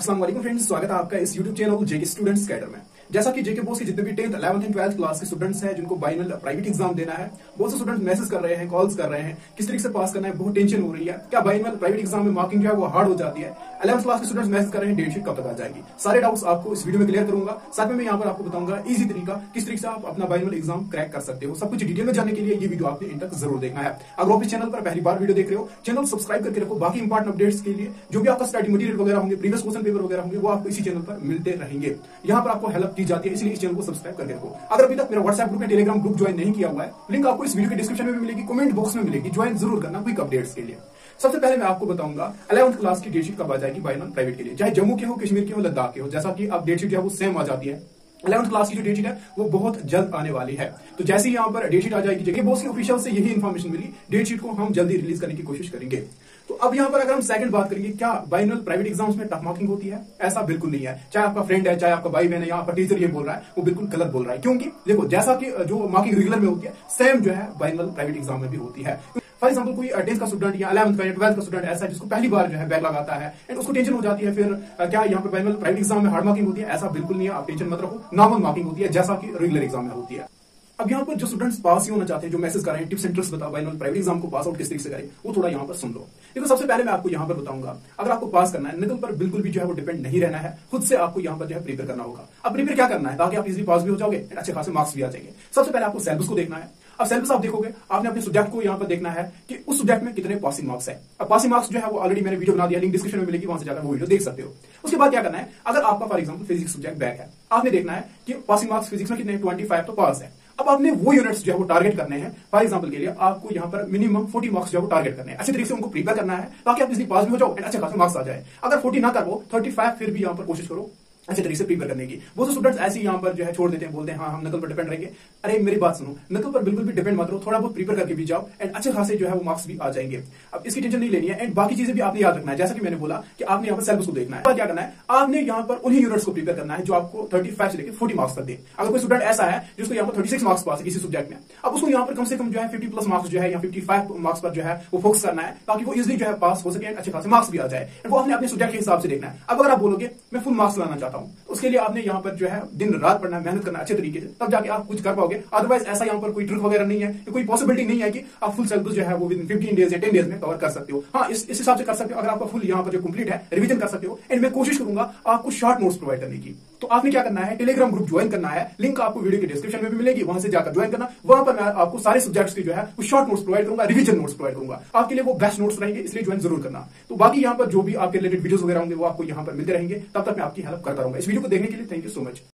अस्सलाम वालेकुम फ्रेंड्स, स्वागत है आपका इस YouTube channel JK students cadre में। जैसा कि जेके बोस के जितने भी 10th, 11th and 12th class के स्टूडेंट्स हैं जिनको बाइनल प्राइवेट एग्जाम देना है, बहुत से स्टूडेंट्स मैसेज कर रहे हैं, कॉल्स कर रहे हैं, किस तरीके से पास करना है, बहुत टेंशन हो रही है। क्या बाइनल प्राइवेट एग्जाम में मार्किंग जो है वो हार्ड हो जाती है? 11th क्लास के स्टूडेंट्स मैसेज कर रहे हैं, डेट शीट कब तक आ जाएगी? सारे डाउट्स आपको इस वीडियो में क्लियर करूंगा। साथ में मैं यहाँ पर आपको बताऊंगा इजी तरीका किस तरीके से आप अपना बाइनल एग्जाम क्रैक कर सकते हो। सब कुछ डिटेल में जानने के लिए ये वीडियो आपने इन तक जरूर देखना है। अगर आप इस चैनल पर पहली बार वीडियो देख रहे हो, चैनल सब्सक्राइब करके रखो। बाकी इंपॉर्टेंट अपडेट्स के लिए जो भी आपका स्टडी मटेरियल वगैरह होंगे, प्रीवियस क्वेश्चन पेपर वगैरह होंगे, वो आपको इसी चैनल पर मिलते रहेंगे। यहाँ पर आपको हेल्प की जाती है, इसलिए इस चैनल को सब्सक्राइब करके रखो। अगर अभी तक मेरा व्हाट्सएप ग्रुप या टेलीग्राम ग्रुप ज्वाइन नहीं किया हुआ है, लिंक आपको इस वीडियो के डिस्क्रिप्शन में भी मिलेगी, कमेंट बॉक्स में मिलेगी। ज्वाइन जरूर करना क्विक अपडेट्स के लिए। सबसे पहले मैं आपको बताऊंगा 11th क्लास की डेट शीट कब आ जाएगी बाइनल प्राइवेट के लिए, चाहे जम्मू के हो, कश्मीर के हो, लद्दाख के हो। जैसा कि अब डेट शीट है वो सेम आ जाती है। 11th क्लास की जो डेट शीट है वो बहुत जल्द आने वाली है। तो जैसे ही यहाँ पर डेट शीट आ जाएगी, जेके बॉस के ऑफिशियल से यही इन्फॉर्मेशन मिली, डेट शीट को हम जल्दी रिलीज करने की कोशिश करेंगे। तो अब यहाँ पर अगर हम सेकंड बात करेंगे, क्या बाइनल प्राइवेट एग्जाम्स में टफ मार्किंग होती है? ऐसा बिल्कुल नहीं है। चाहे आपका फ्रेंड है, चाहे आपका भाई बहन है, या आपका टीचर ये बोल रहा है, वो बिल्कुल गलत बोल रहा है। क्योंकि देखो, जैसा कि जो मार्किंग रेगुलर में होती है, सेम जो है बाइनल प्राइवेट एग्जाम में भी होती है। फॉर एग्जाम्पल कोई 10th का स्टूडेंट या 11th का या 12th का स्टूडेंट ऐसा है जिसको पहली बार जो है बैक लगाता है एंड उसको टेंशन हो जाती है, फिर क्या यहाँ पर बाइनल प्राइवेट एग्जाम में हार्ड मार्किंग होती है? ऐसा बिल्कुल नहीं है, आप टेंशन मत रखो। नॉर्मल मार्किंग होती है जैसा कि रेगुलर एग्जाम में होती है। अब यहाँ पर जो स्टूडेंट्स पास ही होना चाहते हैं, जो मैसेज कर रहे हैं, टिप्स एंड ट्रिक्स बताओ बाइनल प्राइवेट एग्जाम को पास आउट किस तरीके से करें, वो थोड़ा यहाँ पर सुन लो। देखो, सबसे पहले मैं आपको यहाँ पर बताऊंगा, अगर आपको पास करना है, नकल पर बिल्कुल भी जो है वो डिपेंड नहीं रहना है। खुद से आपको यहाँ पर जो है प्रिपेयर करना होगा। अब प्रिपेयर क्या करना है ताकि आप इजीली पास भी हो जाओगे, अच्छे खासे मार्क्स भी आ जाएंगे। सबसे पहले आपको सिलेबस को देखना है। अब सिलेबस आप देखोगे, आपने अपने सब्जेक्ट को यहाँ पर देखना है कि उस सब्जेक्ट में कितने पासिंग मार्क्स है। अब पासिंग मार्क्स जो है वो ऑलरेडी मैंने वीडियो बना दिया, लिंक डिस्क्रिप्शन में मिलेगी, वहां से जाकर वो वीडियो देख सकते हो। उसके बाद क्या करना है, अगर आपका for example physics subject back है, आपने देखना है कि पासिंग मार्क्स फिजिक्स में कितने, 25 तो पास है। अब आपने वो यूनिट्स जो है वो टारगेट करने हैं। फॉर एग्जांपल के लिए आपको यहाँ पर मिनिमम 40 मार्क्स जो है वो टारगेट करने हैं। अच्छे तरीके से उनको प्रिपेयर करना है ताकि आप इसी पास भी हो जाओ एंड अच्छे खासे मार्क्स आ जाए। अगर 40 ना कर वो 35 फिर भी यहाँ पर कोशिश करो अच्छे तरीके से प्रिपेयर करने की। बहुत से स्टूडेंट्स ऐसे यहाँ पर जो है छोड़ देते हैं, बोलते हैं हाँ हम नकल पर डिपेंड रहेंगे। अरे मेरी बात सुनो, नकल पर बिल्कुल भी डिपेंड मत रहो, थोड़ा बहुत प्रिपेयर करके भी जाओ एंड अच्छे खासे जो है वो मार्क्स भी आ जाएंगे। अब इसकी टेंशन नहीं लेनी है एंड बाकी चीजें भी आपने याद रखना है। जैसा कि मैंने बोला कि आपने यहाँ पर सिलेबस को देखना है। क्या करना है, आपने यहाँ पर उन्हीं यूनिट्स को प्रिपेयर करना है जो आपको 35 से लेकर 40 मार्क्स तक दे। अगर कोई स्टूडेंट ऐसा है जिसको यहाँ पर 36 मार्क्स पास है किसी सब्जेक्ट में, अब उसको यहाँ पर कम से कम जो है 50+ मार्क्स जो है या 55 मार्क्स पर जो है वो फोकस करना है ताकि वो इजिली जो है पास हो सके एंड अच्छे खासे मार्क्स भी आ जाए। वो आपने अपने सब्जेक्ट के हिसाब से देखना है। अब अगर आप बोलोगे मैं फुल मार्क्स लाना चाहता हूँ, उसके लिए आपने यहाँ पर जो है दिन रात पढ़ना है, मेहनत करना अच्छे तरीके से, तब जाके आप कुछ कर पाओगे। अदरवाइज ऐसा यहाँ पर कोई ट्रिक वगैरह नहीं है, कोई पॉसिबिलिटी नहीं है कि आप फुल सिलेबस जो है वो विद 15 डेज या 10 डेज में कवर कर सकते हो। हाँ, इस हिसाब से कर सकते हो अगर आपका फुल यहाँ पर जो कंप्लीट है, रिवीजन कर सकते हो एंड मैं कोशिश करूंगा आपको शॉर्ट नोट्स प्रोवाइड करने की। तो आपने क्या करना है, टेलीग्राम ग्रुप ज्वाइन करना है, लिंक आपको वीडियो के डिस्क्रिप्शन में भी मिलेगी, वहां से जाकर ज्वाइन करना। वहां पर मैं आपको सारे सब्जेक्ट्स की जो है वो शॉर्ट नोट्स प्रोवाइड करूंगा, रिवीजन नोट्स प्रोवाइड करूंगा। आपके लिए वो बेस्ट नोट्स रहेंगे, इसलिए ज्वाइन जरूर करना। तो बाकी यहाँ पर जो भी आपके रिलेटेड वीडियोस वगैरह होंगे वो आपको यहाँ पर मिलते रहेंगे। तब तक मैं आपकी हेल्प करता रहूंगा। इस वीडियो को देखने के लिए थैंक यू सो मच।